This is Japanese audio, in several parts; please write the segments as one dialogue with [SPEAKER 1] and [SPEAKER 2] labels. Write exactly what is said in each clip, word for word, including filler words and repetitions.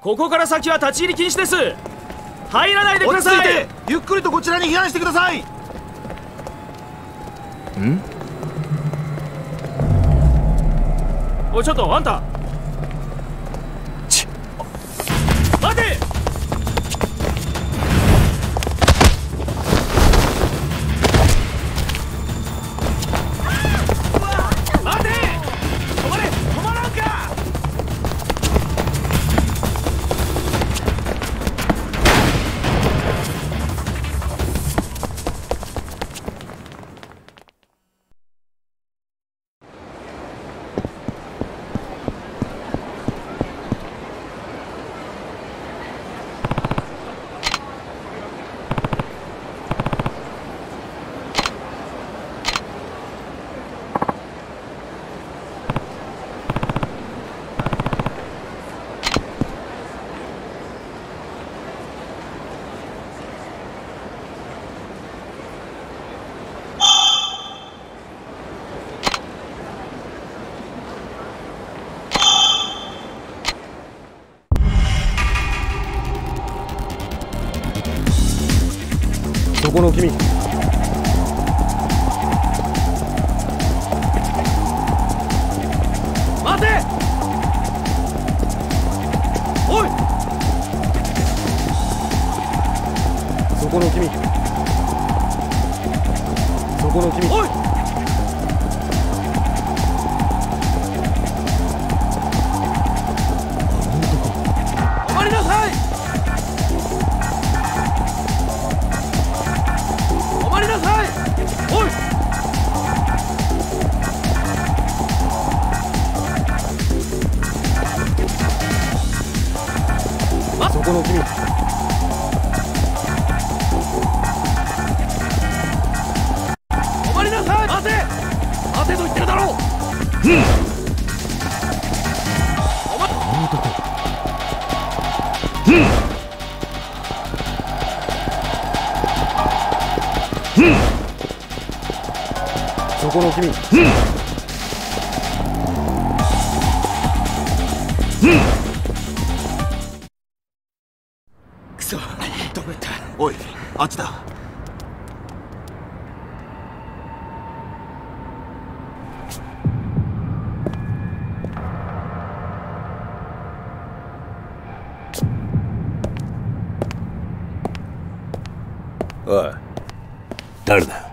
[SPEAKER 1] ここから先は立ち入り禁止です。入らないでください。
[SPEAKER 2] 落ち着いてゆっくりとこちらに避難してください。ん？
[SPEAKER 1] おいちょっとあんた、
[SPEAKER 2] ち
[SPEAKER 1] 待て。待て、止まれ、止まらんか。
[SPEAKER 3] そこの君、
[SPEAKER 1] 待て。おい、
[SPEAKER 3] そこの君、そこの君、
[SPEAKER 1] おい、止まりなさい。止まりなさい。おい、
[SPEAKER 3] そこの君、
[SPEAKER 1] 止まりなさい。待て、待てと言ってるだろう。うん、お前、
[SPEAKER 3] あの男、そこの君、
[SPEAKER 2] くそ、どこ行った。おい、あっちだ。
[SPEAKER 4] おい、誰だ。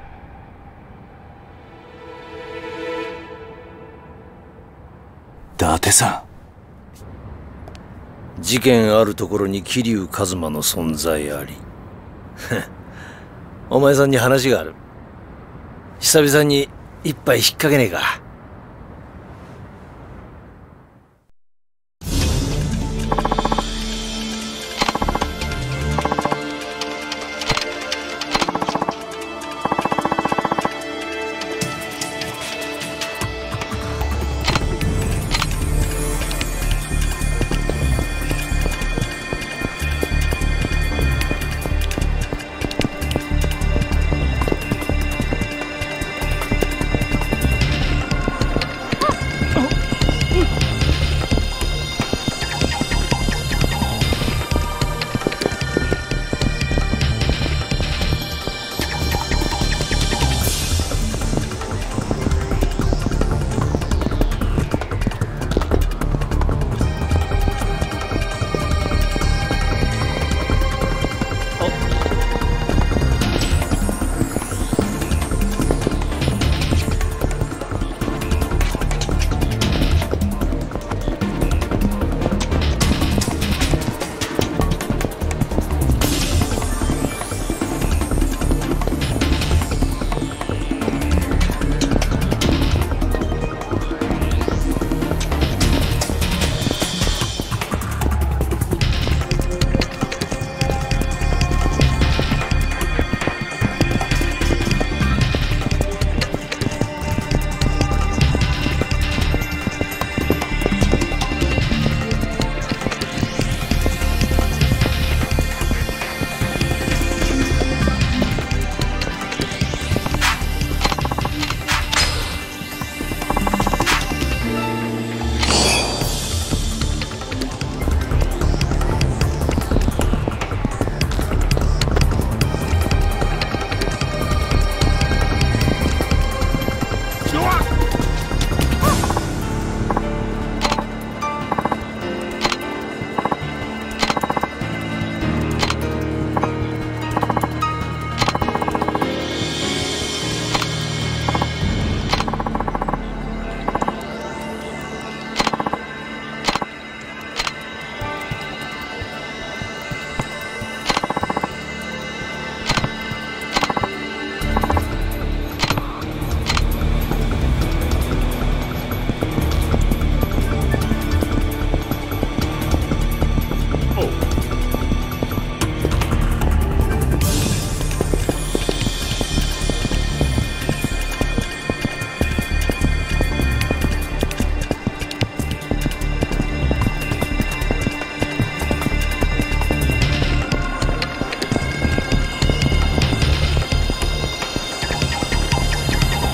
[SPEAKER 4] 伊達さん。事件あるところに桐生一馬の存在あり。お前さんに話がある。久々に一杯引っ掛けねえか。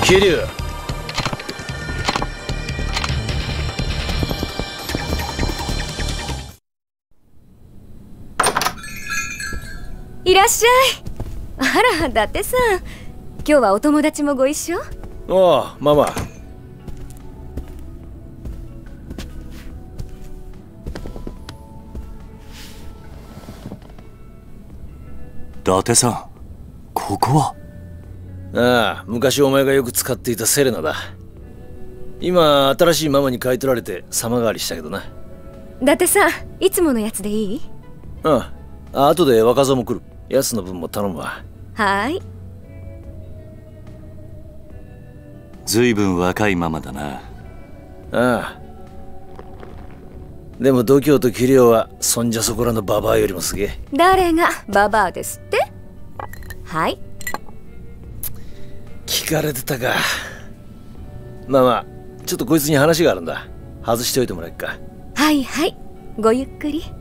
[SPEAKER 4] 桐生。
[SPEAKER 5] いらっしゃい。あら、伊達さん、今日はお友達もご一緒？
[SPEAKER 4] おう、ママ。
[SPEAKER 2] 伊達さん、ここは？
[SPEAKER 4] ああ、昔お前がよく使っていたセレナだ。今新しいママに買い取られて様変わりしたけどな。
[SPEAKER 5] 伊達さん、いつものやつでいい？
[SPEAKER 4] うん。あ、後で若造も来る。奴の分も頼むわ。
[SPEAKER 5] はーい。
[SPEAKER 2] ずいぶん若いママだな。
[SPEAKER 4] ああ。でも度胸と器量はそんじゃそこらのババアよりもすげえ。
[SPEAKER 5] 誰がババアですって？はい。
[SPEAKER 4] 聞かれてたか。まあまあ、ちょっとこいつに話があるんだ。外しておいてもらえっか。
[SPEAKER 5] はいはい、ごゆっくり。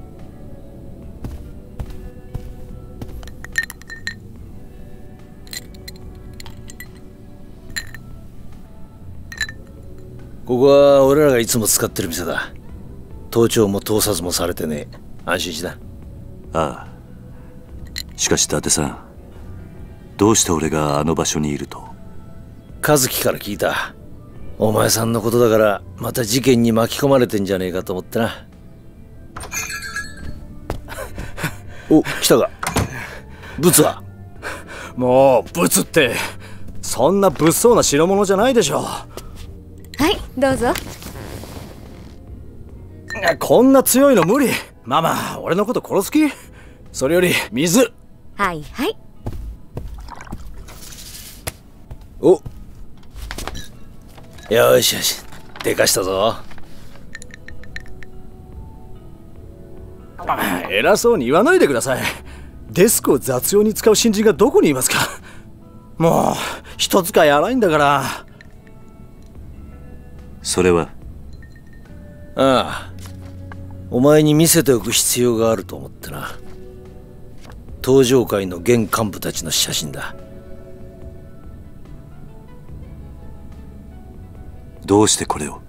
[SPEAKER 4] ここは俺らがいつも使ってる店だ。盗聴も盗撮もされてねえ。安心しな。
[SPEAKER 2] ああ。しかし伊達さん、どうして俺があの場所にいると？
[SPEAKER 4] 和樹から聞いた。お前さんのことだからまた事件に巻き込まれてんじゃねえかと思ってな。お、来たか。ブツは？
[SPEAKER 1] もうブツってそんな物騒な代物じゃないでしょ。
[SPEAKER 5] はい、どうぞ。
[SPEAKER 1] こんな強いの無理。ママ、俺のこと殺す気？それより水。
[SPEAKER 5] はいはい。
[SPEAKER 4] お、よしよし、でかしたぞ。
[SPEAKER 1] 偉そうに言わないでください。デスクを雑用に使う新人がどこにいますか。もう人使い荒いんだから。
[SPEAKER 2] それは？
[SPEAKER 4] ああ、お前に見せておく必要があると思ってな。東上会の現幹部たちの写真だ。
[SPEAKER 2] どうしてこれを？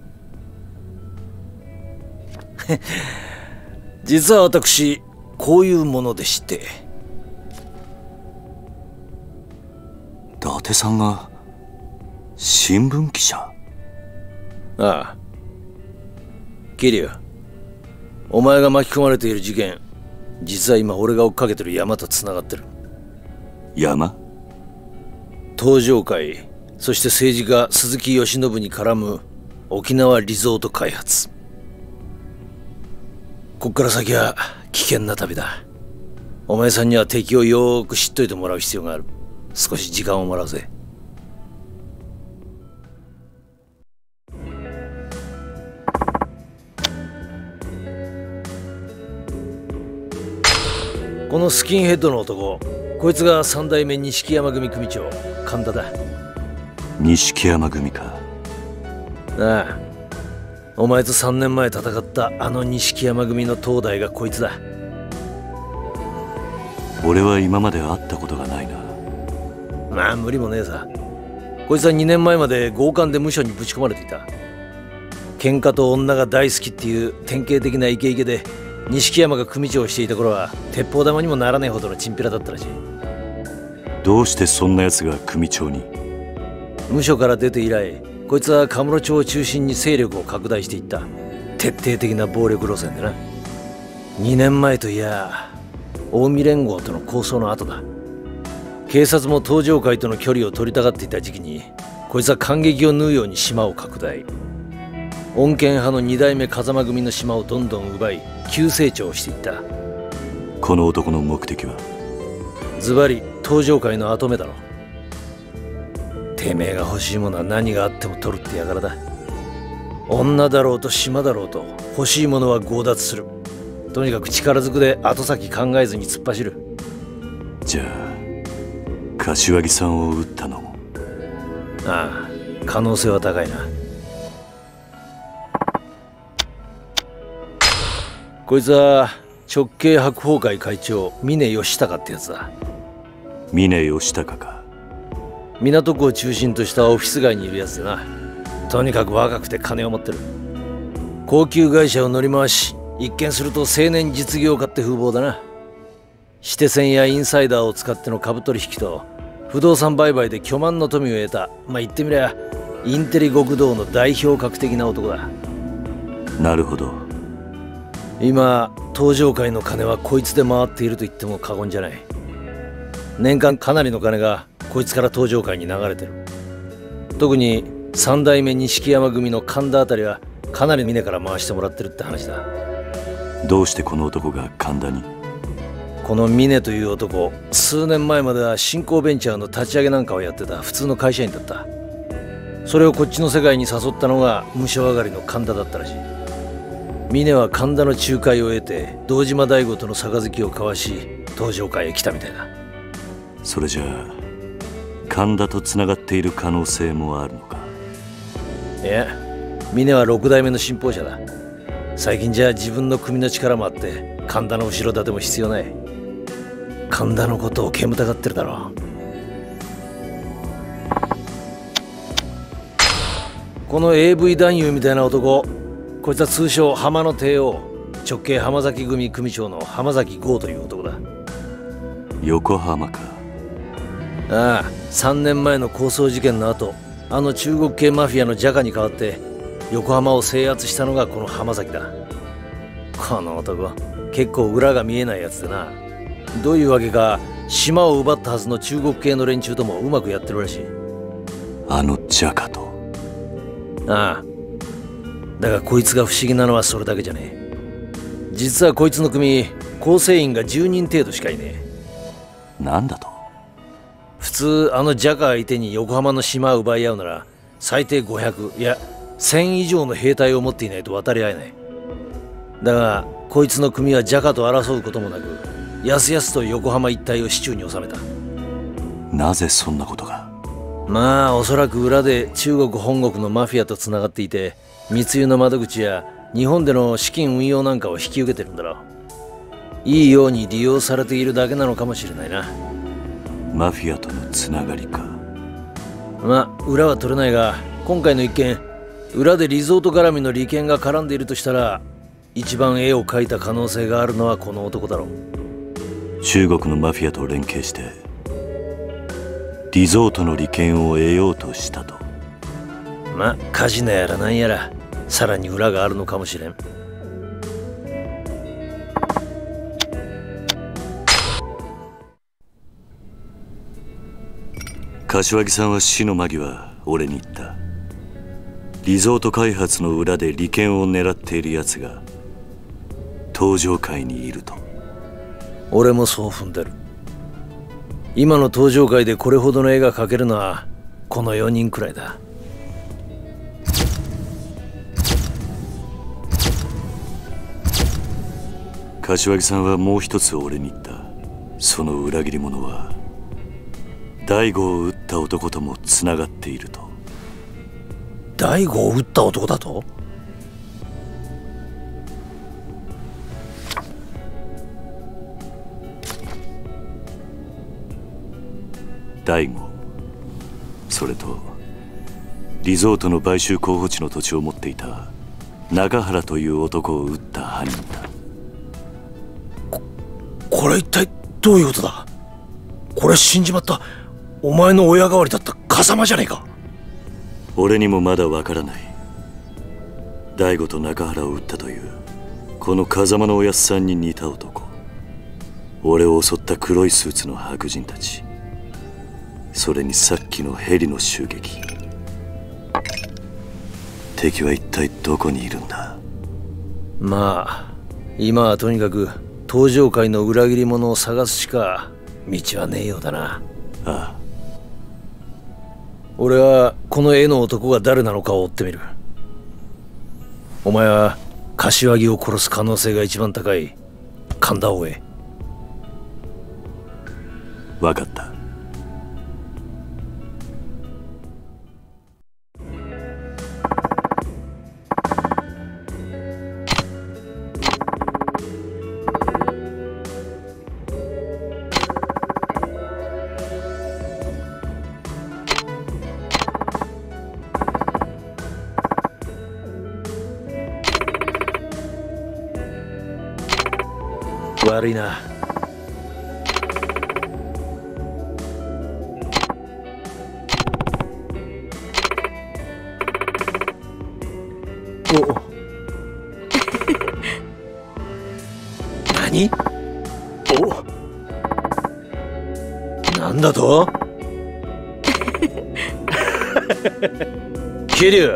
[SPEAKER 4] 実は私こういうものでして。
[SPEAKER 2] 伊達さんが新聞記者？
[SPEAKER 4] ああ。桐生、お前が巻き込まれている事件、実は今俺が追っかけてる山とつながってる。
[SPEAKER 2] 山？
[SPEAKER 4] 東上会、そして政治家鈴木義信に絡む沖縄リゾート開発。こっから先は危険な旅だ。お前さんには敵をよーく知っといてもらう必要がある。少し時間をもらうぜ。このスキンヘッドの男、こいつが三代目錦山組組長神田だ。
[SPEAKER 2] 錦山組か。
[SPEAKER 4] ああ、お前とさんねんまえ戦ったあの錦山組の東大がこいつだ。
[SPEAKER 2] 俺は今まで会ったことがないな。
[SPEAKER 4] まあ無理もねえさ。こいつはにねんまえまで強姦で無所にぶち込まれていた。喧嘩と女が大好きっていう典型的なイケイケで、錦山が組長をしていた頃は鉄砲玉にもならねえほどのチンピラだったらしい。
[SPEAKER 2] どうしてそんな奴が組長に？
[SPEAKER 4] 無所から出て以来、こいつはカムロ町を中心に勢力を拡大していった。徹底的な暴力路線でな。にねんまえといや近江連合との抗争の後だ。警察も東上会との距離を取りたがっていた時期に、こいつは感激を縫うように島を拡大。穏健派の二代目風間組の島をどんどん奪い急成長していった。
[SPEAKER 2] この男の目的は？
[SPEAKER 4] ズバリ東上会の跡目だろ。てめえが欲しいものは何があっても取るってやからだ。女だろうと島だろうと欲しいものは強奪する。とにかく力ずくで後先考えずに突っ走る。
[SPEAKER 2] じゃあ柏木さんを撃ったのも？
[SPEAKER 4] ああ、可能性は高いな。こいつは直系白鵬会会長峰義孝ってやつだ。
[SPEAKER 2] 峰義孝か。
[SPEAKER 4] 港区を中心としたオフィス街にいるやつでな。とにかく若くて金を持ってる。高級会社を乗り回し、一見すると青年実業家って風貌だな。私手線やインサイダーを使っての株取引と不動産売買で巨万の富を得た、まあ言ってみりゃインテリ極道の代表格的な男だ。
[SPEAKER 2] なるほど。
[SPEAKER 4] 今東上界の金はこいつで回っていると言っても過言じゃない。年間かなりの金がこいつから東上界に流れてる。特に三代目錦山組の神田あたりはかなり峰から回してもらってるって話だ。
[SPEAKER 2] どうしてこの男が神田に？
[SPEAKER 4] この峰という男、数年前までは新興ベンチャーの立ち上げなんかをやってた普通の会社員だった。それをこっちの世界に誘ったのが無償上がりの神田だったらしい。峰は神田の仲介を得て堂島大吾との杯を交わし東上界へ来たみたいだ。
[SPEAKER 2] それじゃあ神田とつながっている可能性もあるのか？
[SPEAKER 4] いや、峰は六代目の信奉者だ。最近じゃ自分の組の力もあって神田の後ろ盾も必要ない。神田のことを煙たがってるだろう。この エーブイ 男優みたいな男、こいつは通称浜の帝王、直系浜崎組組長の浜崎剛という男だ。
[SPEAKER 2] 横浜か。
[SPEAKER 4] ああ、さんねんまえの抗争事件の後、あの中国系マフィアのジャカに代わって横浜を制圧したのがこの浜崎だ。この男結構裏が見えないやつでな。どういうわけか島を奪ったはずの中国系の連中ともうまくやってるらしい。
[SPEAKER 2] あのジャカと。
[SPEAKER 4] ああ、だがこいつが不思議なのはそれだけじゃねえ。実はこいつの組構成員がじゅうにん程度しかいね
[SPEAKER 2] え。なんだと？
[SPEAKER 4] 普通あのジャカ相手に横浜の島を奪い合うなら最低ごひゃくいやせん以上の兵隊を持っていないと渡り合えない。だがこいつの組はジャカと争うこともなくやすやすと横浜一帯を手中に収めた。
[SPEAKER 2] なぜそんなことが？
[SPEAKER 4] まあおそらく裏で中国本国のマフィアとつながっていて密輸の窓口や日本での資金運用なんかを引き受けてるんだろう。いいように利用されているだけなのかもしれないな。
[SPEAKER 2] マフィアとのつながりか。
[SPEAKER 4] まあ裏は取れないが今回の一件、裏でリゾート絡みの利権が絡んでいるとしたら一番絵を描いた可能性があるのはこの男だろう。
[SPEAKER 2] 中国のマフィアと連携してリゾートの利権を得ようとしたと。
[SPEAKER 4] まあカジノやらなんやらさらに裏があるのかもしれん。
[SPEAKER 2] 柏木さんは死の間際俺に言った。リゾート開発の裏で利権を狙っているやつが東上界にいると。
[SPEAKER 4] 俺もそう踏んでる。今の東上界でこれほどの絵が描けるのはこのよにんくらいだ。
[SPEAKER 2] 柏木さんはもう一つ俺に言った。その裏切り者は大悟を撃った男ともつながっていると。
[SPEAKER 4] 大悟を撃った男だと？
[SPEAKER 2] 大悟、それとリゾートの買収候補地の土地を持っていた中原という男を撃った犯人だ。
[SPEAKER 4] こ、これ一体どういうことだ？これ死んじまったお前の親代わりだった風間じゃねえか。
[SPEAKER 2] 俺にもまだわからない。大悟と中原を撃ったというこの風間のおやっさんに似た男、俺を襲った黒いスーツの白人たち、それにさっきのヘリの襲撃。敵は一体どこにいるんだ？
[SPEAKER 4] まあ今はとにかく東上界の裏切り者を探すしか道はねえようだな。
[SPEAKER 2] ああ、
[SPEAKER 4] 俺はこの絵の男が誰なのかを追ってみる。お前は柏木を殺す可能性が一番高い神田を追え。
[SPEAKER 2] 分かった。
[SPEAKER 4] 悪いな。お何？
[SPEAKER 1] お
[SPEAKER 4] なんだと？桐生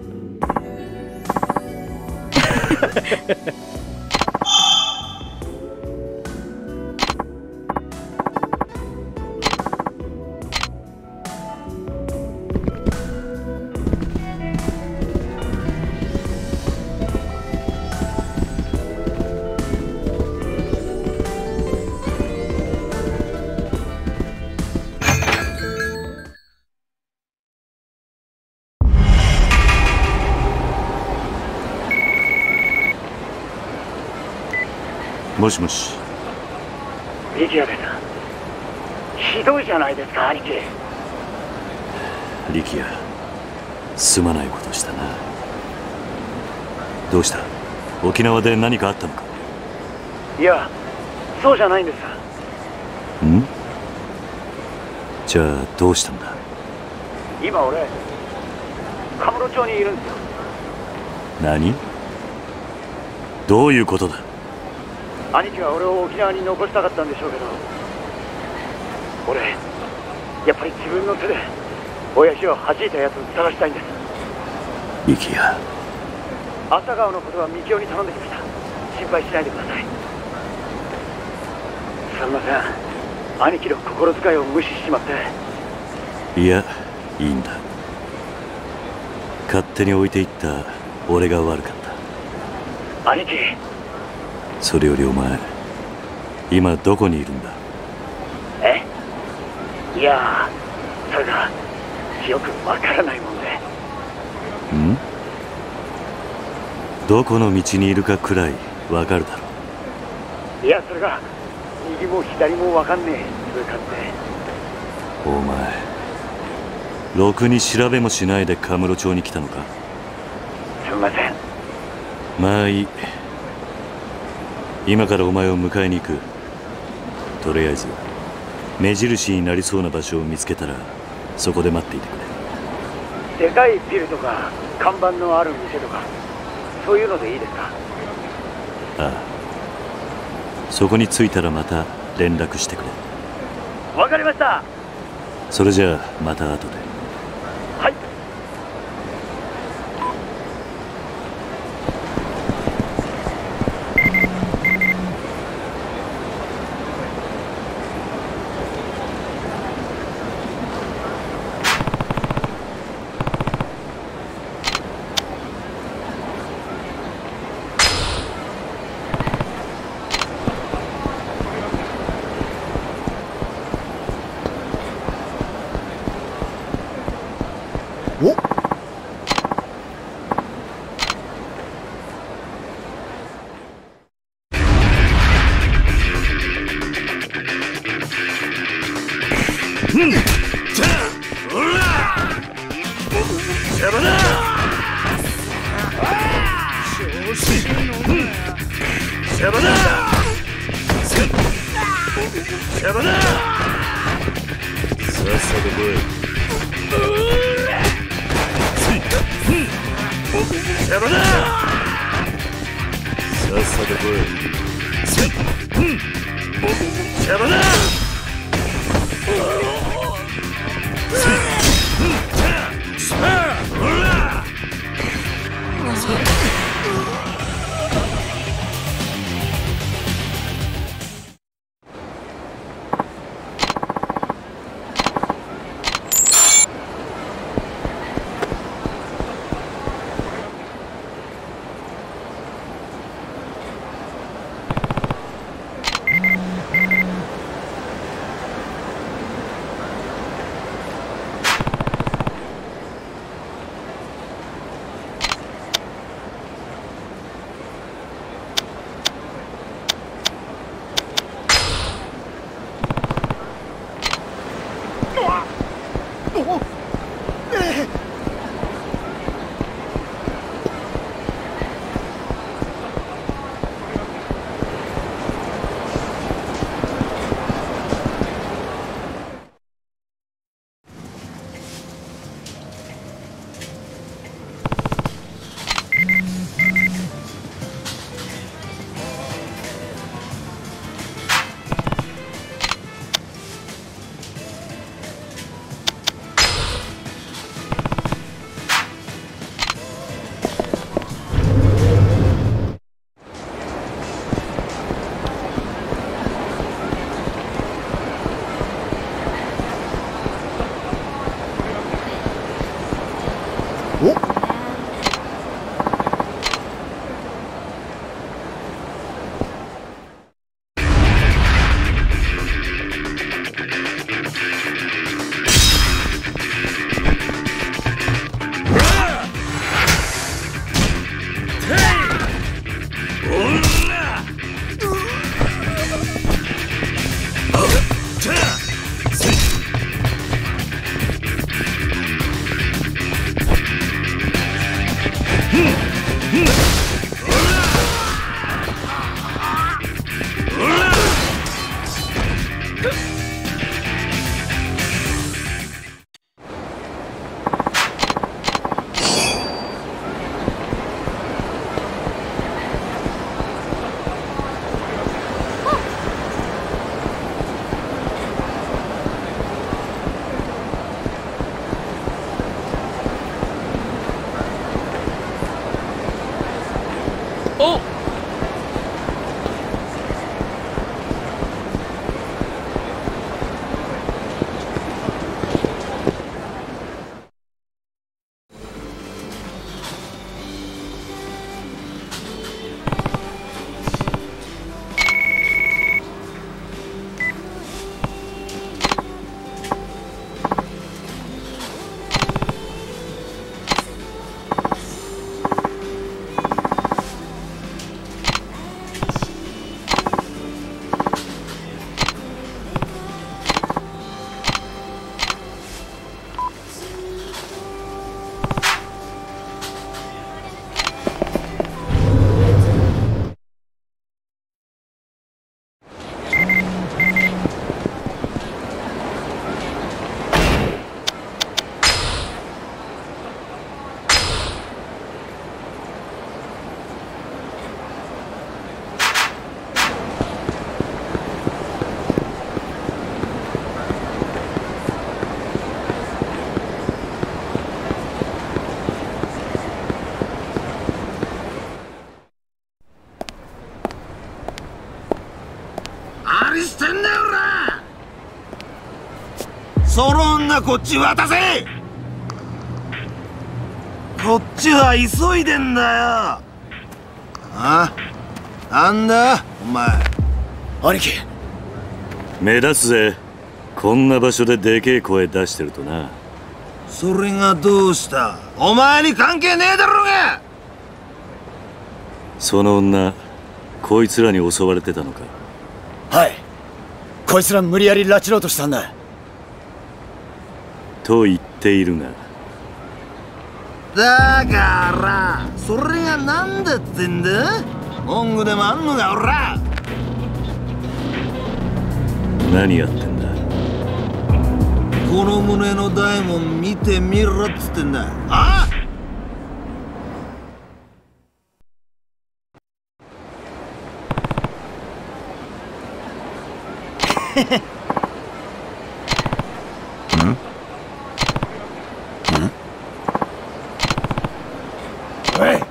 [SPEAKER 2] もしもし。
[SPEAKER 6] 力也です。ひどいじゃないですか、兄貴。
[SPEAKER 2] 力也、すまないことしたな。どうした？沖縄で何かあったのか？
[SPEAKER 6] いや、そうじゃないんです。
[SPEAKER 2] ん？じゃあどうしたんだ？
[SPEAKER 6] 今俺、カムロ町にいるんですよ。
[SPEAKER 2] 何？どういうことだ？
[SPEAKER 6] 兄貴は俺を沖縄に残したかったんでしょうけど、俺やっぱり自分の手で親父を弾いたやつを探したいんです。
[SPEAKER 2] 力也、
[SPEAKER 6] 朝顔のことは幹雄に頼んできました。心配しないでください。すみません、兄貴の心遣いを無視しちまって。
[SPEAKER 2] いや、いいんだ。勝手に置いていった俺が悪かった。
[SPEAKER 6] 兄貴、
[SPEAKER 2] それよりお前、今どこにいるんだ？
[SPEAKER 6] え？いやー、それがよくわからないもんで。
[SPEAKER 2] ん？どこの道にいるかくらいわかるだろ
[SPEAKER 6] う。いや、それが右も左もわかんねえ通過って。
[SPEAKER 2] お前、ろくに調べもしないでカムロ町に来たのか？
[SPEAKER 6] すみません。
[SPEAKER 2] まあいい。今からお前を迎えに行く。とりあえず目印になりそうな場所を見つけたらそこで待っていてく
[SPEAKER 6] れ。でかいビルとか看板のある店とか、そういうのでいいですか？
[SPEAKER 2] ああ、そこに着いたらまた連絡してくれ。
[SPEAKER 6] わかりました。
[SPEAKER 2] それじゃあまた後で。
[SPEAKER 6] はい。
[SPEAKER 7] はこっち渡せ。こっちは急いでんだよ。あ、なんだお前。
[SPEAKER 1] 兄貴、
[SPEAKER 2] 目立つぜ。こんな場所ででけえ声出してるとな。
[SPEAKER 7] それがどうした？お前に関係ねえだろうが。
[SPEAKER 2] その女、こいつらに襲われてたのか？
[SPEAKER 1] はい、こいつら無理やり拉致ろうとしたんだ。
[SPEAKER 2] と言っているが、
[SPEAKER 7] だからそれが何だってんだ？文句でもあんのかおら。
[SPEAKER 2] 何やってんだ？
[SPEAKER 7] この胸の大門見てみろっつってんだ。ああ
[SPEAKER 1] おい。え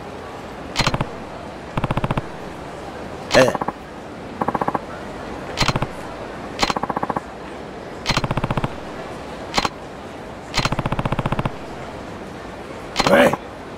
[SPEAKER 1] え。おい。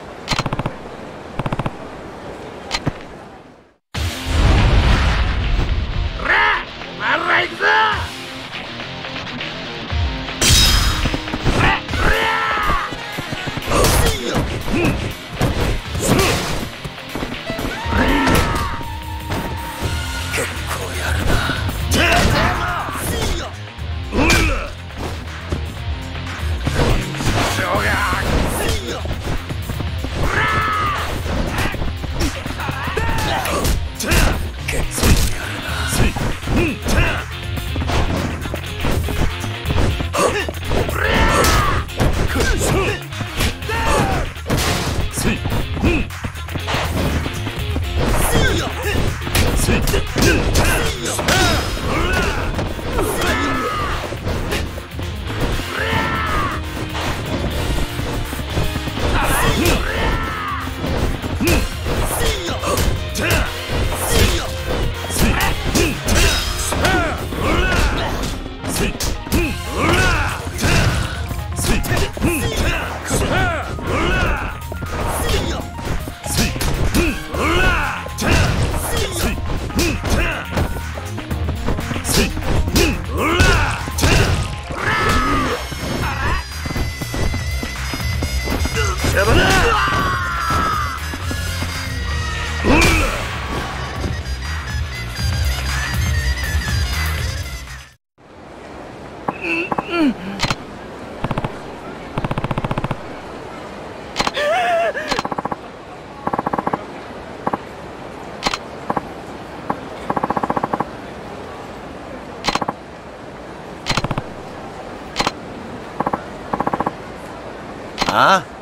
[SPEAKER 4] ああ、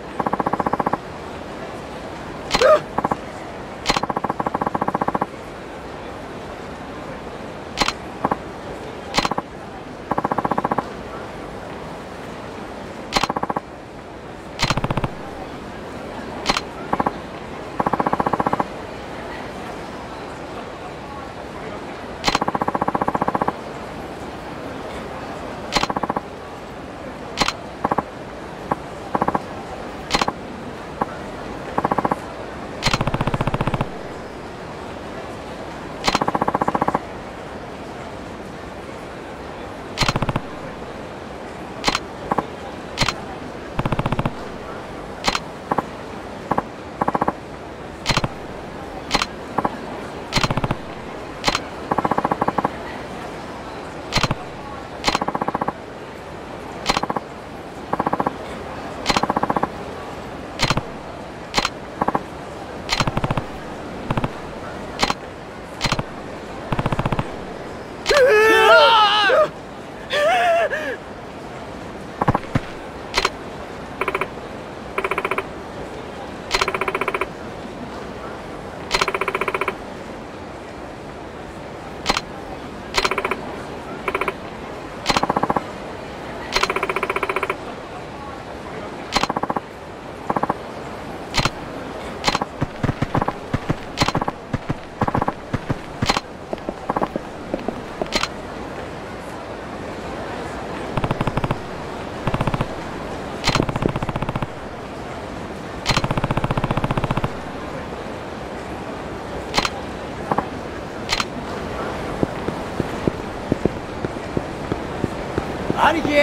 [SPEAKER 3] 兄貴。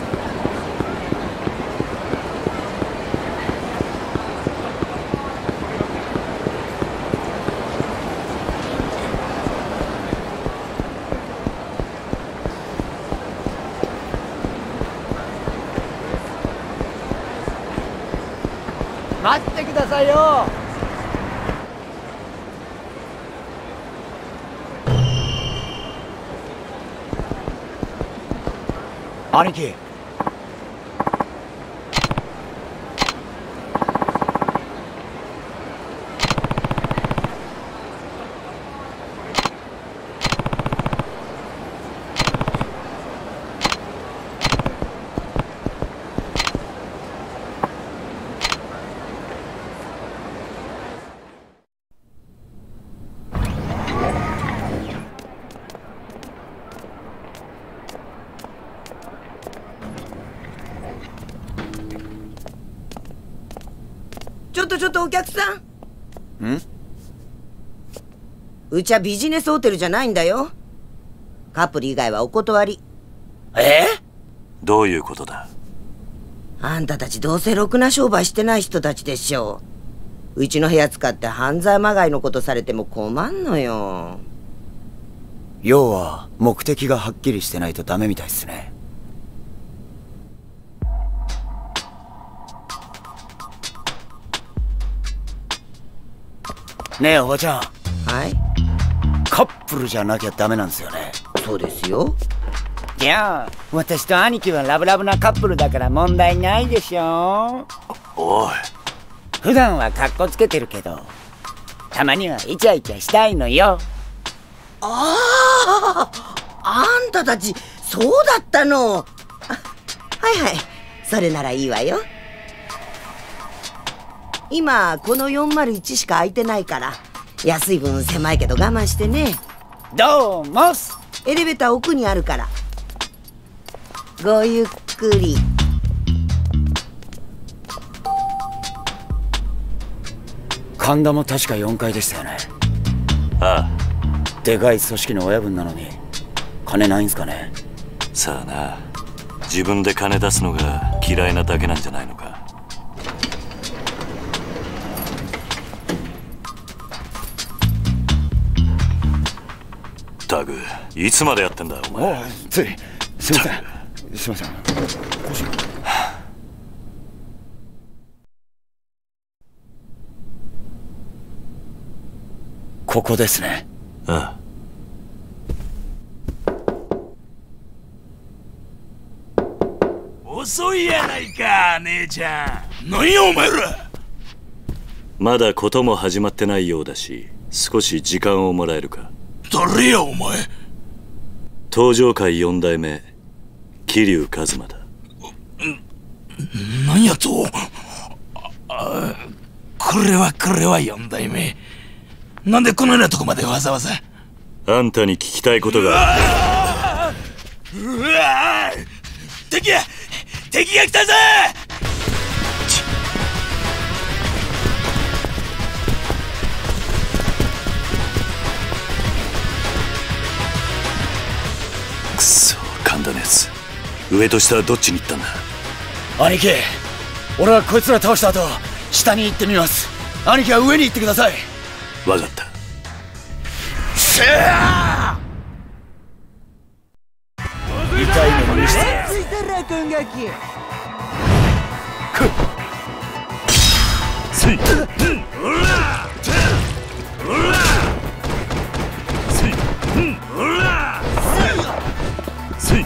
[SPEAKER 3] 待ってくださいよ。兄貴。
[SPEAKER 8] ちょっとちょっとお客さん。ん？うちはビジネスホテルじゃないんだよ。カップル以外はお断り。
[SPEAKER 2] え？どういうことだ？
[SPEAKER 8] あんたたちどうせろくな商売してない人たちでしょう。うちの部屋使って犯罪まがいのことされても困んのよ。
[SPEAKER 9] 要は目的がはっきりしてないとダメみたいっすね。ねえおばちゃん。
[SPEAKER 8] はい。
[SPEAKER 9] カップルじゃなきゃダメなんですよね。
[SPEAKER 8] そうですよ。
[SPEAKER 10] じゃあ私と兄貴はラブラブなカップルだから問題ないでしょ。
[SPEAKER 2] おい。
[SPEAKER 10] 普段はカッコつけてるけどたまにはイチャイチャしたいのよ。
[SPEAKER 8] ああ、あんたたちそうだったの。あ、はいはい、それならいいわよ。今このよんまるいちしか空いてないから安い分狭いけど我慢してね。
[SPEAKER 10] どうもす。
[SPEAKER 8] エレベーター奥にあるからごゆっくり。
[SPEAKER 9] 神田も確かよんかいでしたよね。
[SPEAKER 2] ああ。
[SPEAKER 9] でかい組織の親分なのに金ないんすかね。
[SPEAKER 2] さあな、自分で金出すのが嫌いなだけなんじゃないのか。タグ、いつまでやってんだお前。
[SPEAKER 9] おい、ついすいませんすいません。ここですね。
[SPEAKER 2] あ
[SPEAKER 7] あ。遅いやないか姉ちゃん。何やお前ら。
[SPEAKER 2] まだことも始まってないようだし少し時間をもらえるか。
[SPEAKER 7] 誰やお前。
[SPEAKER 2] 登場界四代目桐生一馬だ。
[SPEAKER 7] 何やと。あ、これはこれは四代目。なんでこのようなとこまでわざわざ。
[SPEAKER 2] あんたに聞きたいことが。
[SPEAKER 7] うわ敵や敵が来たぜ。
[SPEAKER 2] くそ、神田のやつ上と下はどっちに行ったんだ。
[SPEAKER 9] 兄貴、俺はこいつら倒した後下に行ってみます。兄貴は上に行ってください。
[SPEAKER 2] 分かった。
[SPEAKER 9] せー痛いのに見せてやる。
[SPEAKER 10] ついたら今学期
[SPEAKER 2] せい。
[SPEAKER 7] おらおら
[SPEAKER 2] せい。
[SPEAKER 7] おら
[SPEAKER 2] せい。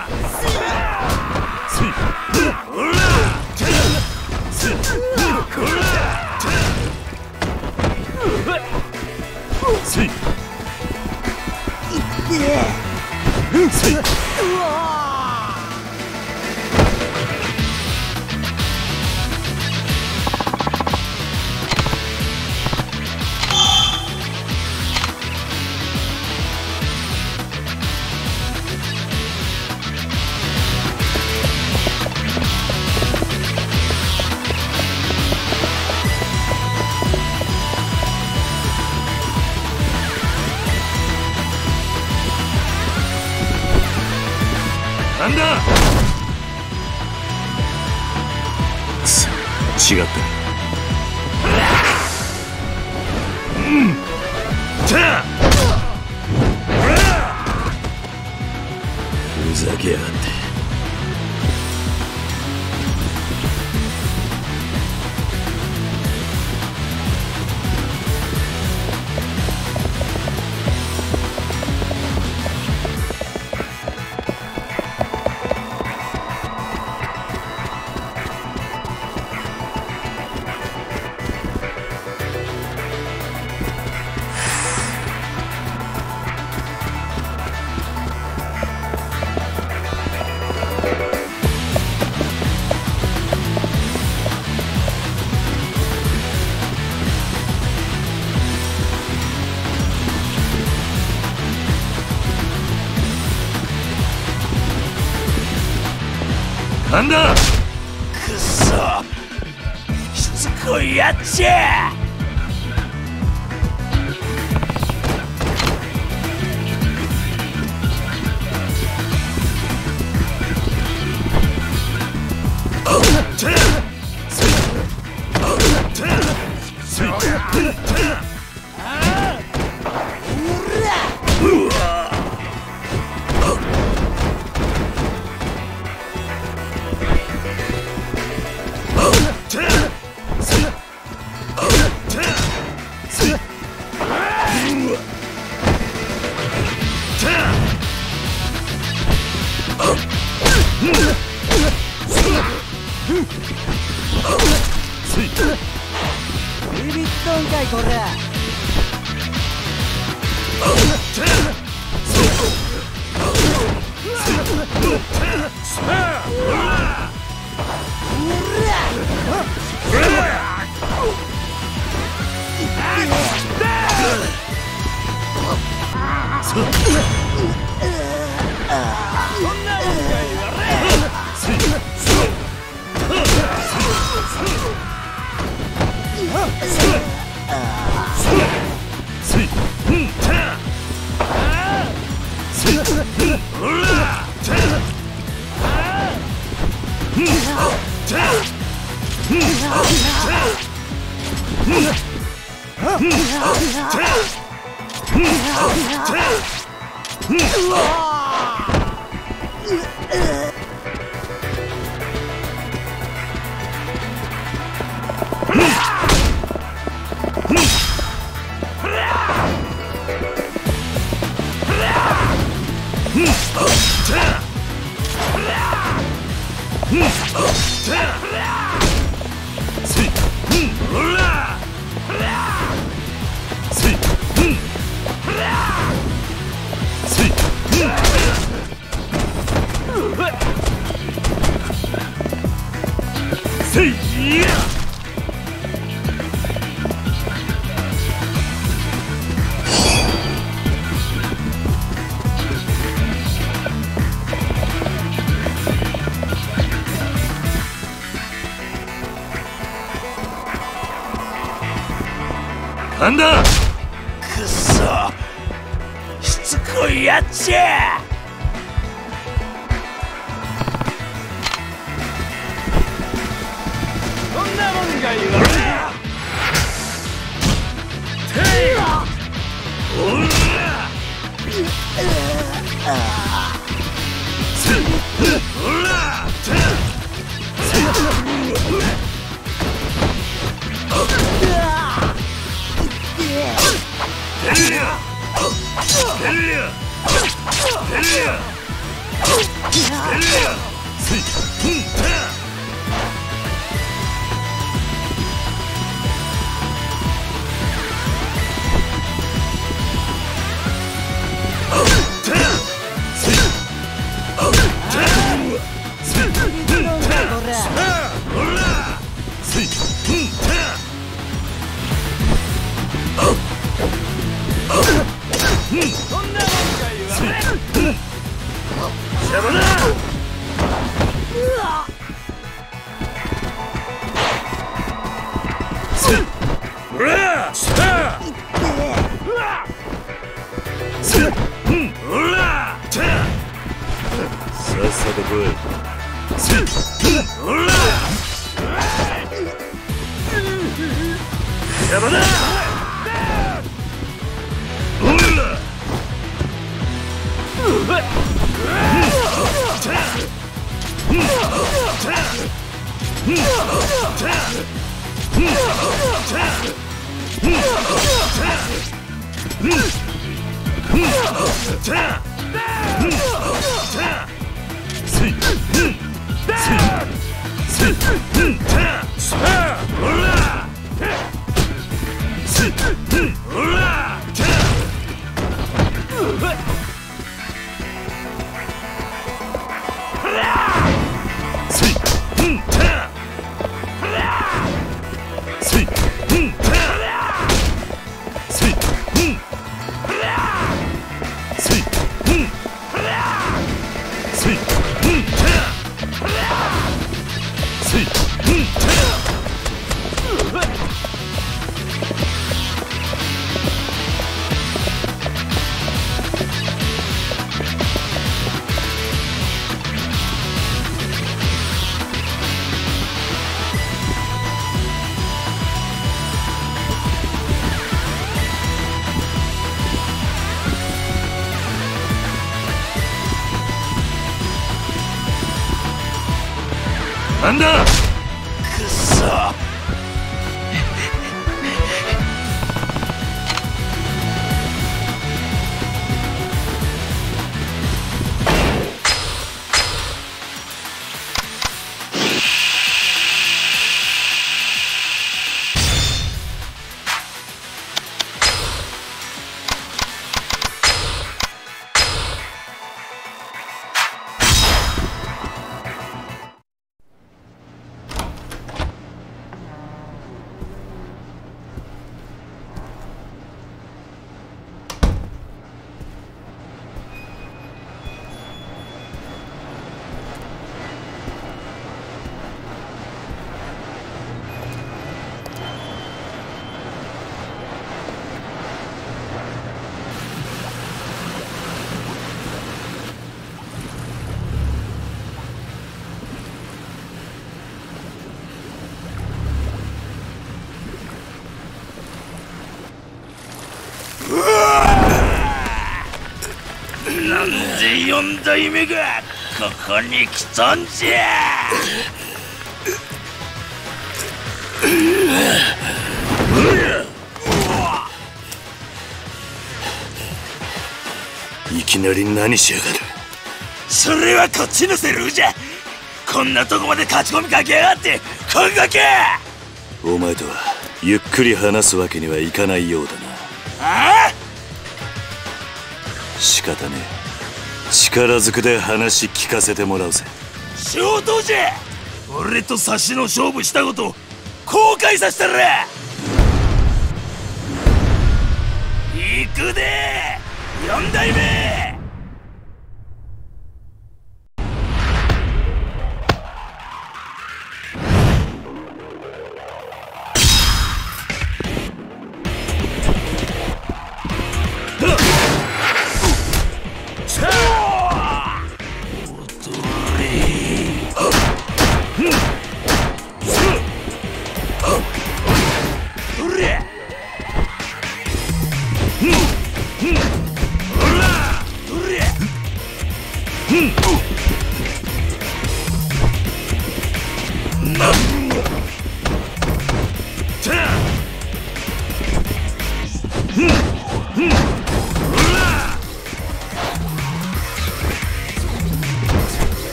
[SPEAKER 7] おら
[SPEAKER 2] せい。なんだ。くそ、違った。うんじゃあふざけやがって。なんだ。くそ、しつこいやっちゃ。
[SPEAKER 10] ビビっとんかいこら。なんだ。くそ、しつこいやっちゃ。そんなもんが言われる。ていおらせおらてテリアテリアテリアテリアスイうんた
[SPEAKER 2] さっさと来い。邪魔だ。なんだ。くっそ。
[SPEAKER 7] なんで四代目がここに来たんじゃ。
[SPEAKER 2] いきなり何しやがる。
[SPEAKER 7] それはこっちのセリフじゃ。こんなとこまで勝ち込みかけやがってこんだけ。
[SPEAKER 2] お前とはゆっくり話すわけにはいかないようだな。
[SPEAKER 7] ああ、
[SPEAKER 2] 仕方ねえ。力ずくで話聞かせてもらうぜ。
[SPEAKER 7] 上等じゃ。俺と差しの勝負したこと後悔させたら。行くで四代目。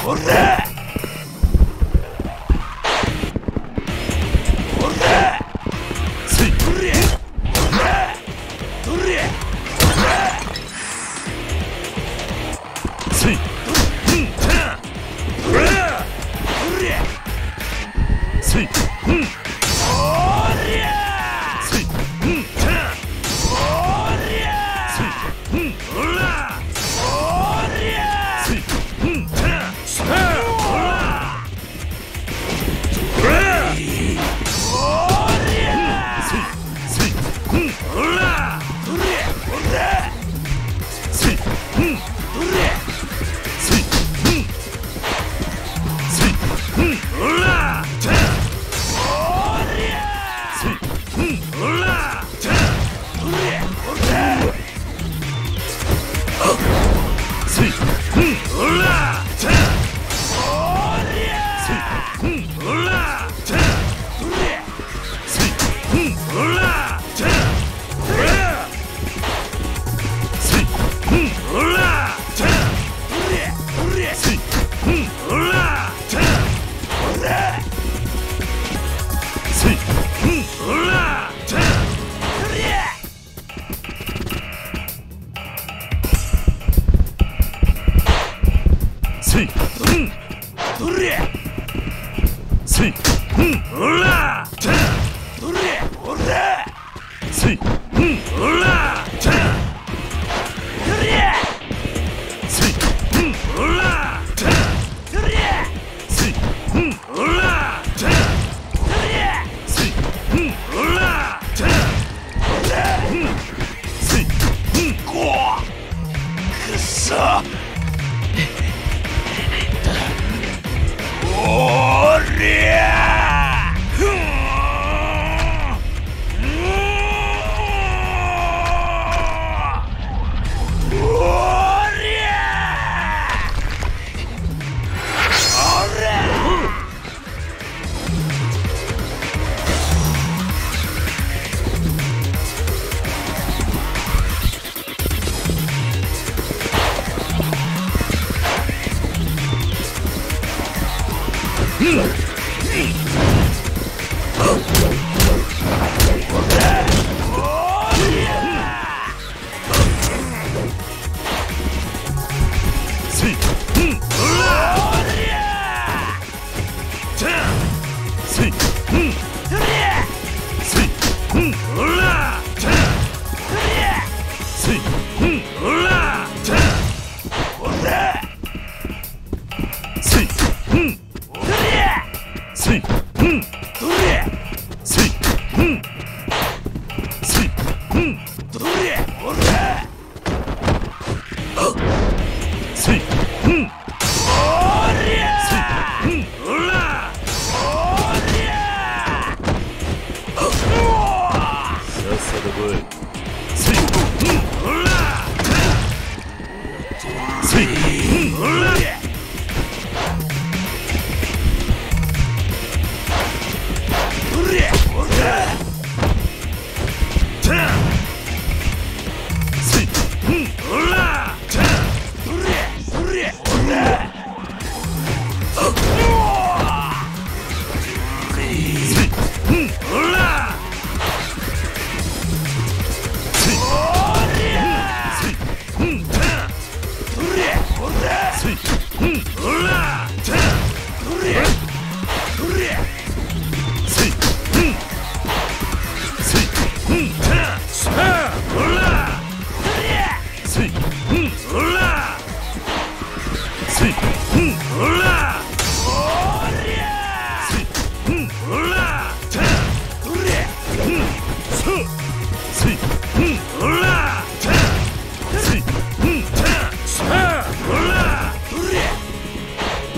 [SPEAKER 7] う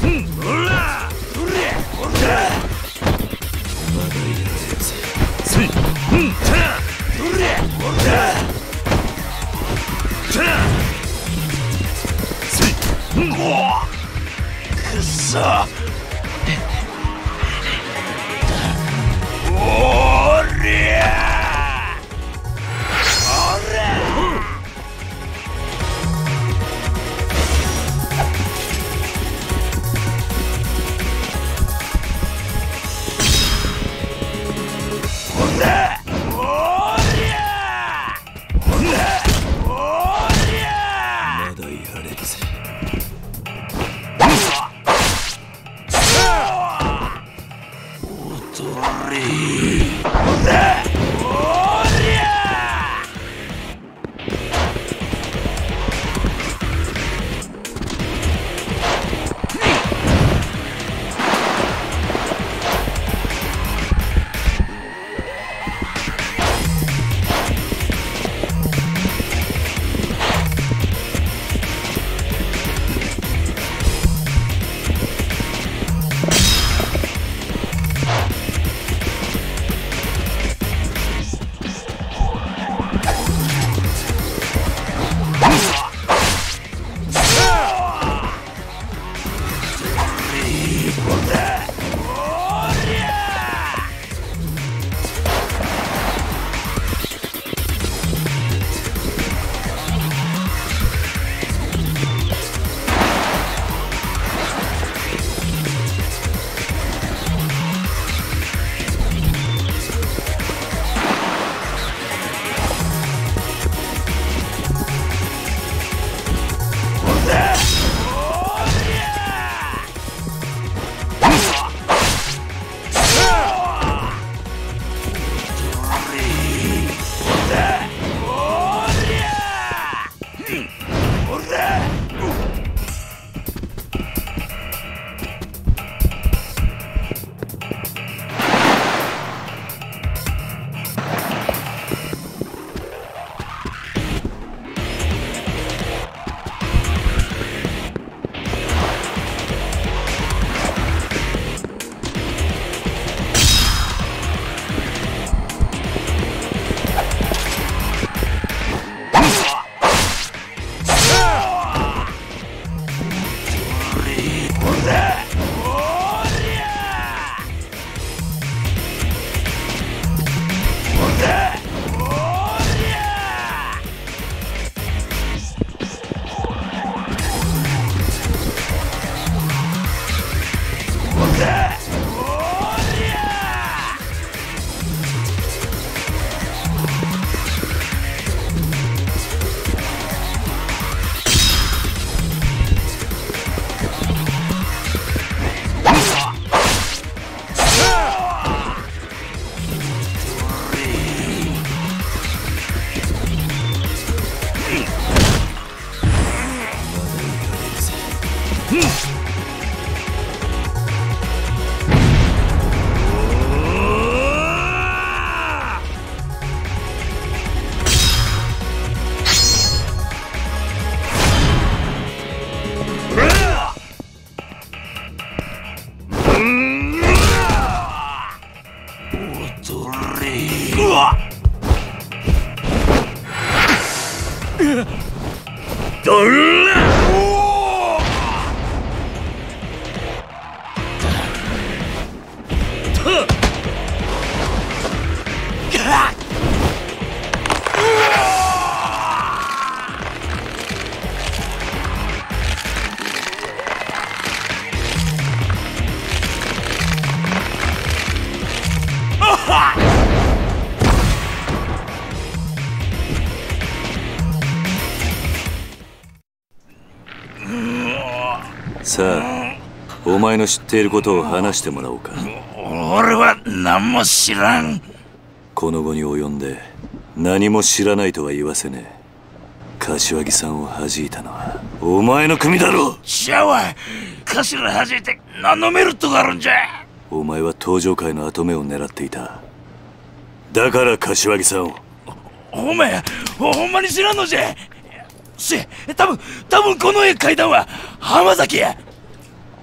[SPEAKER 2] さあ、お前の知っていることを話してもらおうか。
[SPEAKER 7] 俺は何も知らん。
[SPEAKER 2] この後に及んで何も知らないとは言わせねえ。柏木さんを弾いたのはお前の組だろ。
[SPEAKER 7] しゃわい、頭弾いて何のメリットがあるんじゃ。
[SPEAKER 2] お前は登場界の跡目を狙っていた。だから柏木さんを。
[SPEAKER 7] お前ほんまに知らんのじゃ。し、多分多分この絵描いたんは浜崎や。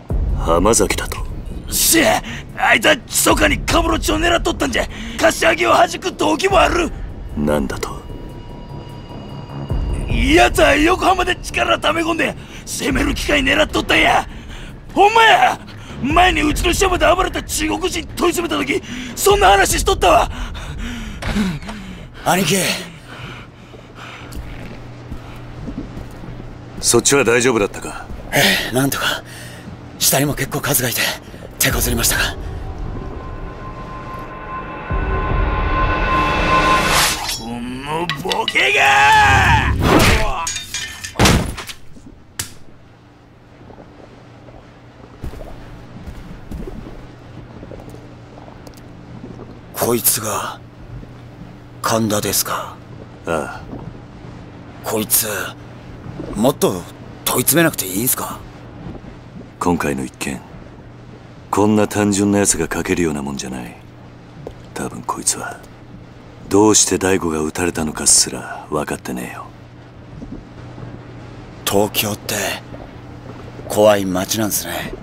[SPEAKER 2] 浜崎だと。
[SPEAKER 7] しゃあいつは密かにカムロ町を狙っとったんじゃ。柏木を弾く動機もある。
[SPEAKER 2] なんだと。
[SPEAKER 7] 奴は横浜で力溜め込んで攻める機会狙っとったんや。ほんまや。前にうちの下まで暴れた中国人問い詰めた時そんな話しとったわ。
[SPEAKER 9] 兄貴、
[SPEAKER 2] そっちは大丈夫だったか。
[SPEAKER 9] ええ、なんとか。下にも結構数がいて手こずりましたが。
[SPEAKER 7] このボケが
[SPEAKER 9] こいつが神田ですか。
[SPEAKER 2] ああ。
[SPEAKER 9] こいつもっと問い詰めなくていいんすか。
[SPEAKER 2] 今回の一件、こんな単純な奴が書けるようなもんじゃない。多分こいつはどうして大悟が撃たれたのかすら分かってねえよ。
[SPEAKER 9] 東京って怖い街なんすね。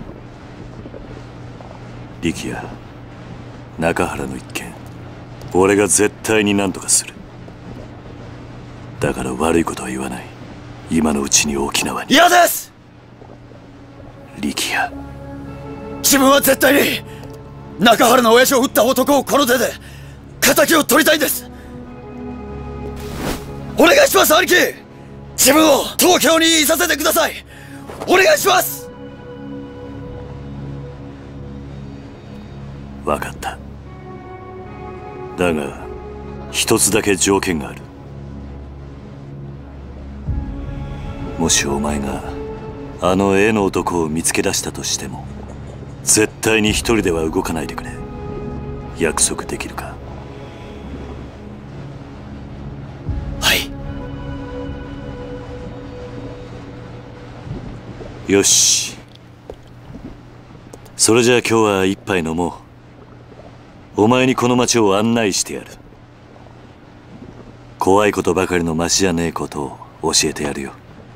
[SPEAKER 2] 力也、中原の一件、俺が絶対に何とかする。だから悪いことは言わない。今のうちに沖縄に。
[SPEAKER 9] 嫌です。
[SPEAKER 2] 力也、
[SPEAKER 9] 自分は絶対に中原の親父を撃った男をこの手で敵を取りたいんです。お願いします、兄貴。自分を東京にいさせてください。お願いします。
[SPEAKER 2] 分かった。だが一つだけ条件がある。もしお前があの絵の男を見つけ出したとしても絶対に一人では動かないでくれ。約束できるか。
[SPEAKER 9] はい。
[SPEAKER 2] よし、それじゃあ今日は一杯飲もう。お前にこの街を案内してやる。怖いことばかりの街じゃねえことを教えてやるよ。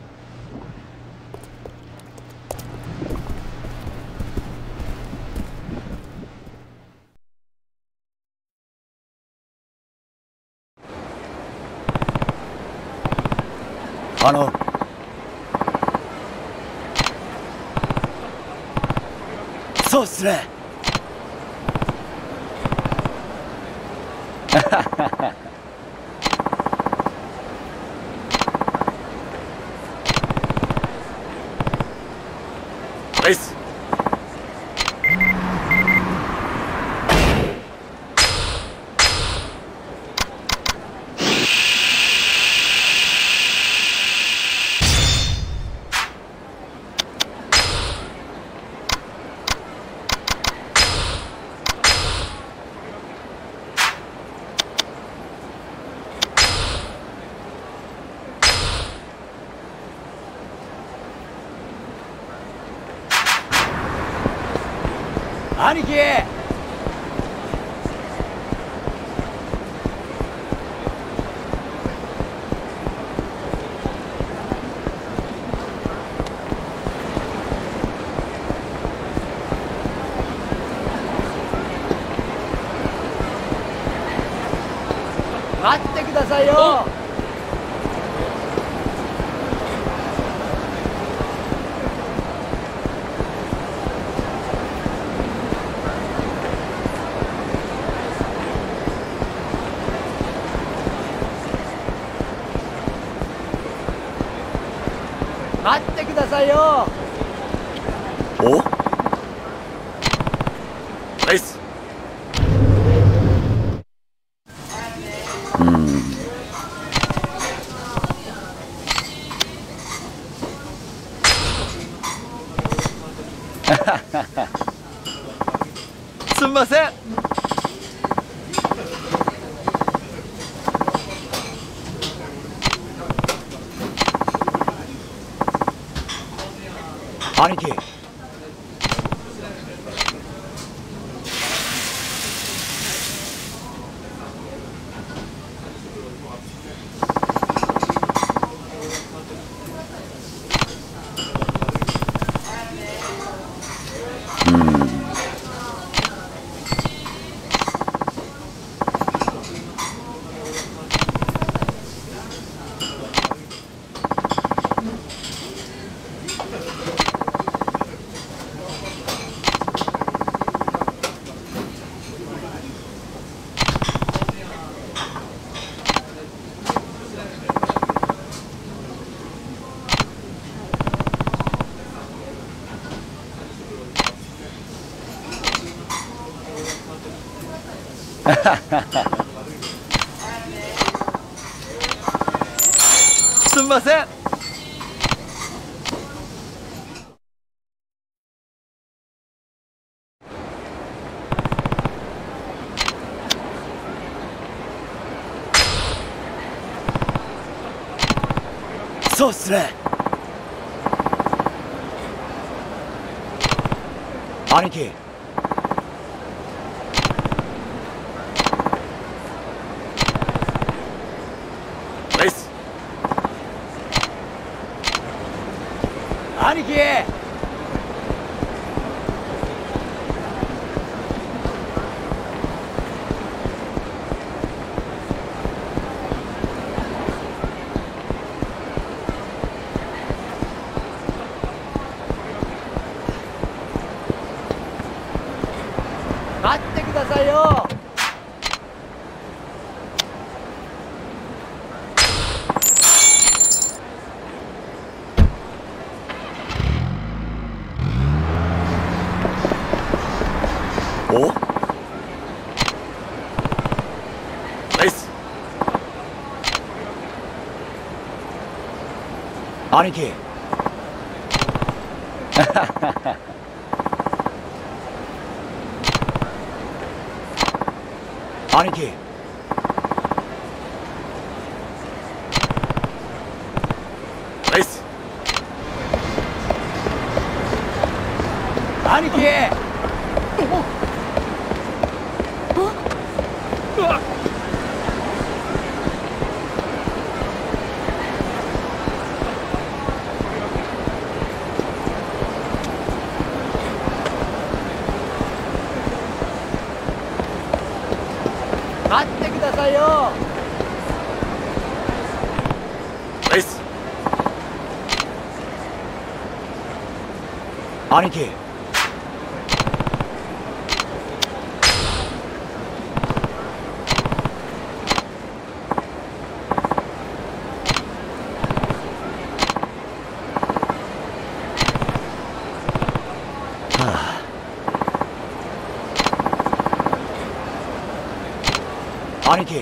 [SPEAKER 9] あのそうっすね。ナイス。兄貴、
[SPEAKER 3] 待ってくださいよ。待ってくださいよ。
[SPEAKER 9] おナイス。うん
[SPEAKER 3] すみません。
[SPEAKER 9] 兄貴、
[SPEAKER 3] すみません。
[SPEAKER 9] そうっすね。兄貴。
[SPEAKER 3] 兄貴。待ってくださいよ。
[SPEAKER 9] お？ナイス。兄貴。兄貴。ナイス。
[SPEAKER 3] 兄貴。待ってくださいよ。
[SPEAKER 9] ナイス。兄貴。兄貴。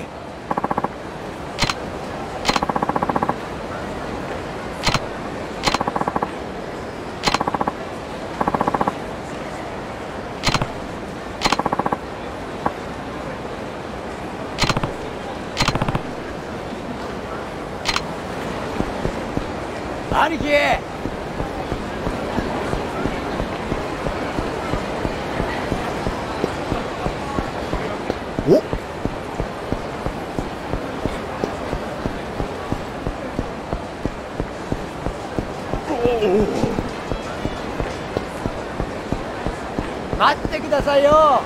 [SPEAKER 3] 兄貴。
[SPEAKER 9] お？
[SPEAKER 3] 待ってくださいよ。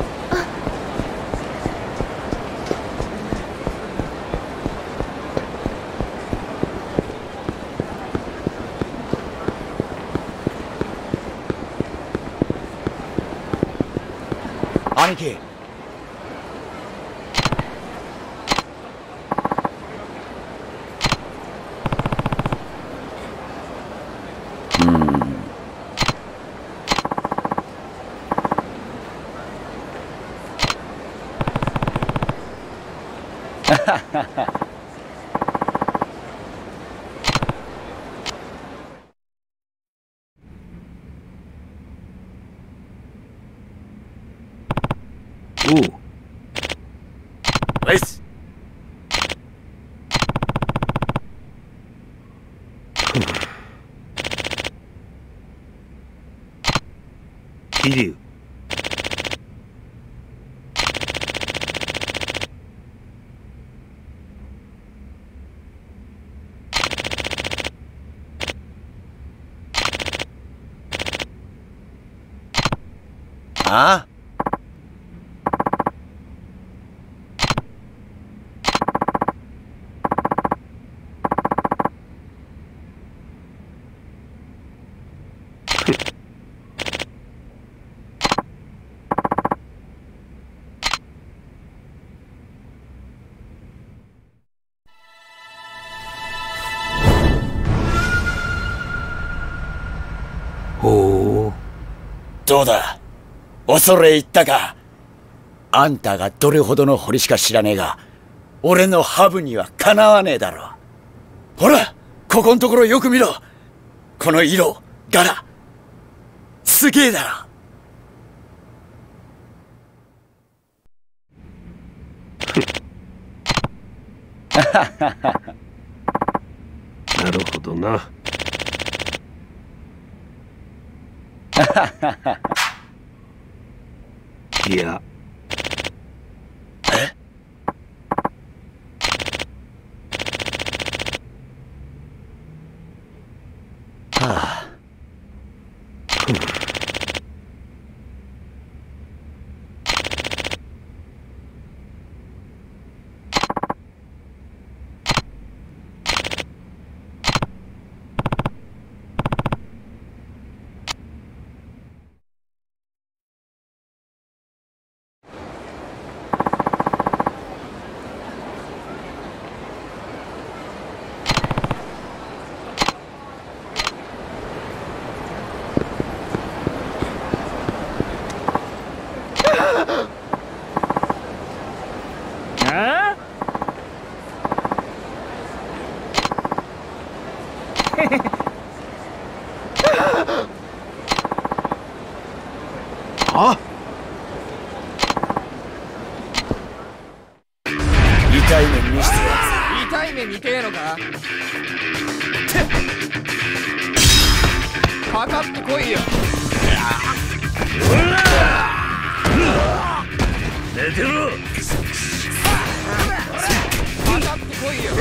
[SPEAKER 9] 兄貴。おう。ナイス。
[SPEAKER 10] 桐生。
[SPEAKER 9] あ
[SPEAKER 10] ほう。
[SPEAKER 9] どうだ、恐れ入ったか。あんたがどれほどの掘りしか知らねえが、俺のハブにはかなわねえだろ。ほら、ここんところよく見ろ。この色、柄、すげえだろ。
[SPEAKER 10] なるほどな。いや。
[SPEAKER 9] え？はあ。
[SPEAKER 1] あ？
[SPEAKER 9] 痛い目見してや
[SPEAKER 3] 痛い目見てえのか？かかってこいよ。
[SPEAKER 10] 寝てろ。
[SPEAKER 3] かかってこいよ。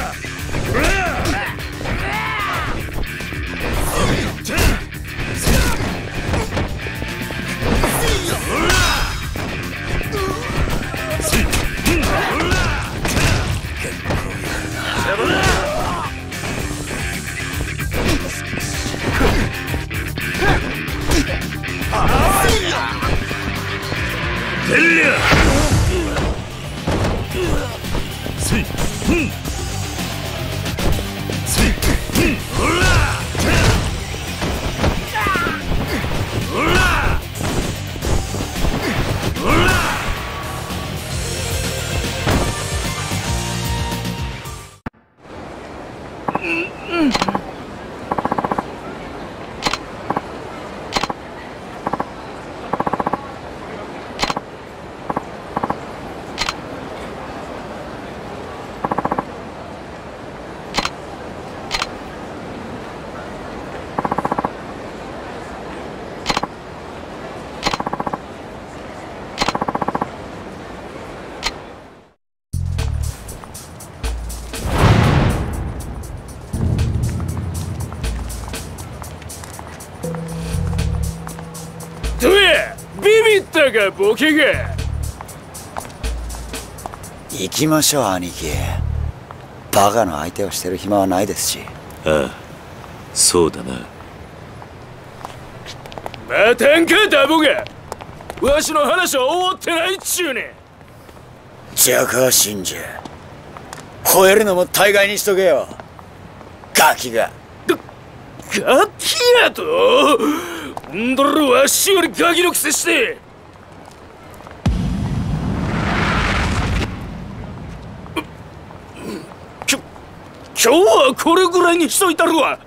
[SPEAKER 10] 出るや。せい、うん。せい、うん。ほら。ほら。ほら。うんうん。どや、ビビったかボケが。
[SPEAKER 9] 行きましょう兄貴。バカの相手をしてる暇はないですし。
[SPEAKER 2] ああ、そうだな。
[SPEAKER 10] 待たんかダボが。わしの話は終わってないっちゅうねん。
[SPEAKER 9] ジャカー信者、吠えるのも大概にしとけよ、ガキが。
[SPEAKER 10] ガキやとんだらわしよりガキのくせして。きょ今日はこれぐらいにしといたるわ。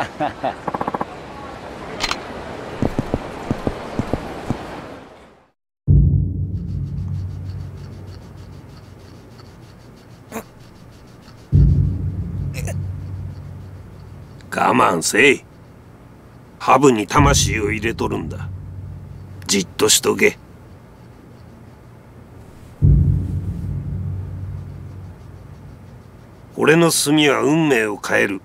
[SPEAKER 10] 我慢せい。ハブに魂を入れとるんだ。じっとしとけ。俺の墨は運命を変える。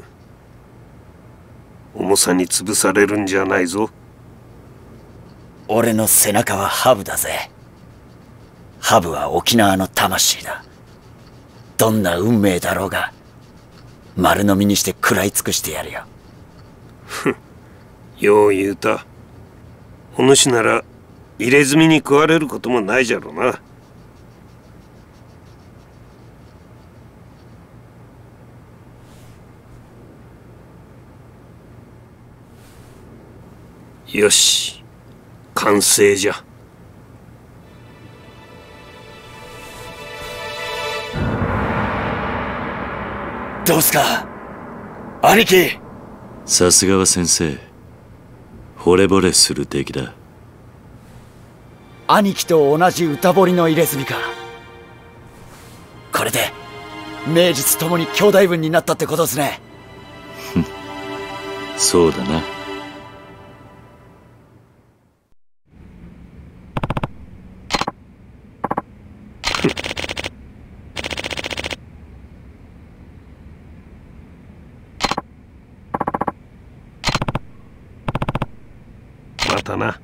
[SPEAKER 10] 重さに潰されるんじゃないぞ。
[SPEAKER 9] 俺の背中はハブだぜ。ハブは沖縄の魂だ。どんな運命だろうが丸飲みにして食らい尽くしてやるよ。
[SPEAKER 10] ふん、よう言うた。お主なら入れ墨に食われることもないじゃろうな。よし、完成じゃ。
[SPEAKER 9] どうすか兄貴。
[SPEAKER 2] さすがは先生、惚れ惚れする出来だ。
[SPEAKER 9] 兄貴と同じ歌彫りの入れ墨か。これで名実ともに兄弟分になったってことですね。
[SPEAKER 2] そうだな。
[SPEAKER 10] またな。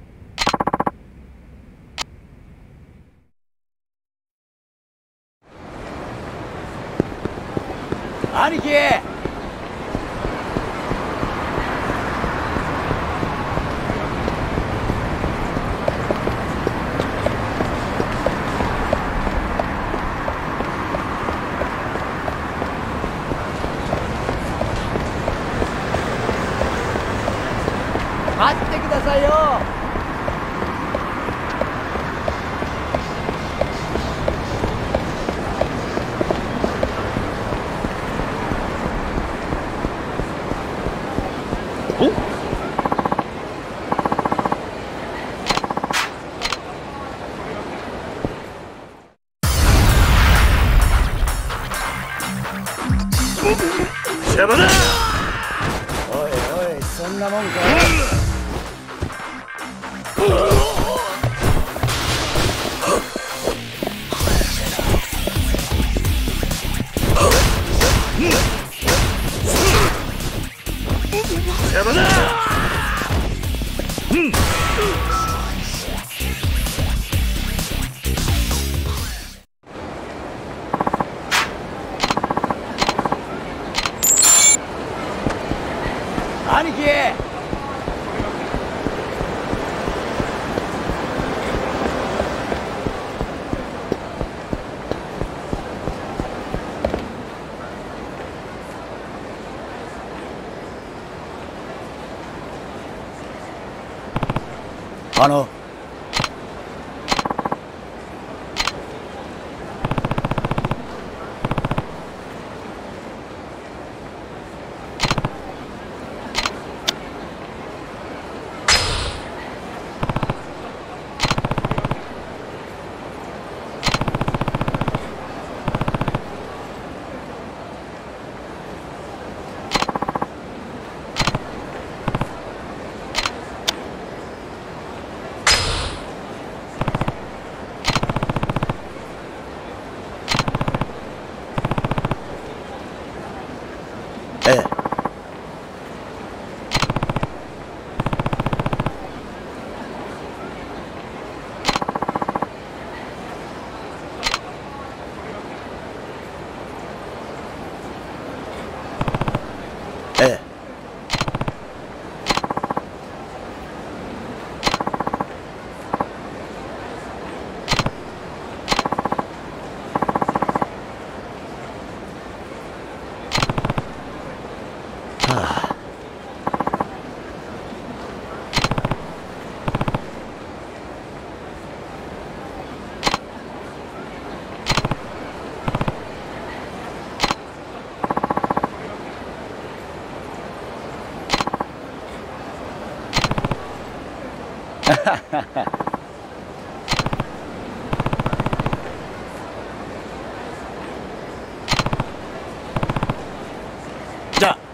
[SPEAKER 9] 兄貴。待ってくださいよ。
[SPEAKER 10] 邪魔だ。
[SPEAKER 9] おいおい、そんなもんか。
[SPEAKER 10] 邪魔だ。うん。
[SPEAKER 9] 兄貴。あのじゃあ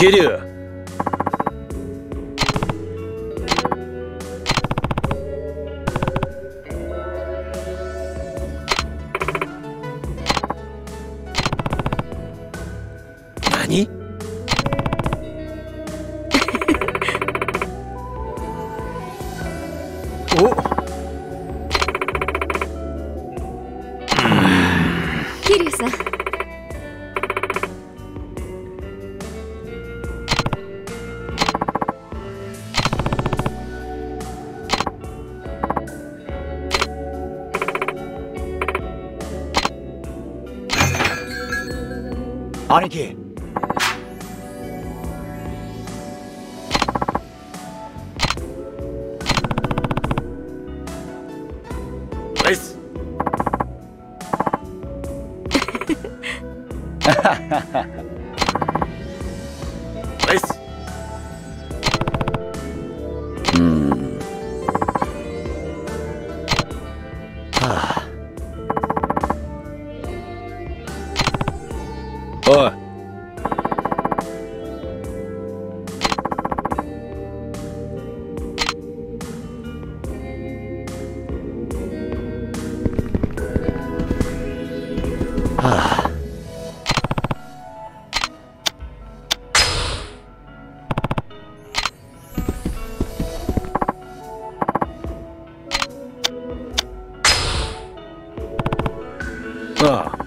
[SPEAKER 4] 桐生。何？お
[SPEAKER 5] 桐生さん。
[SPEAKER 9] 兄貴。ナイス。ナイス。うん。はあ。おい。はあ。ああ。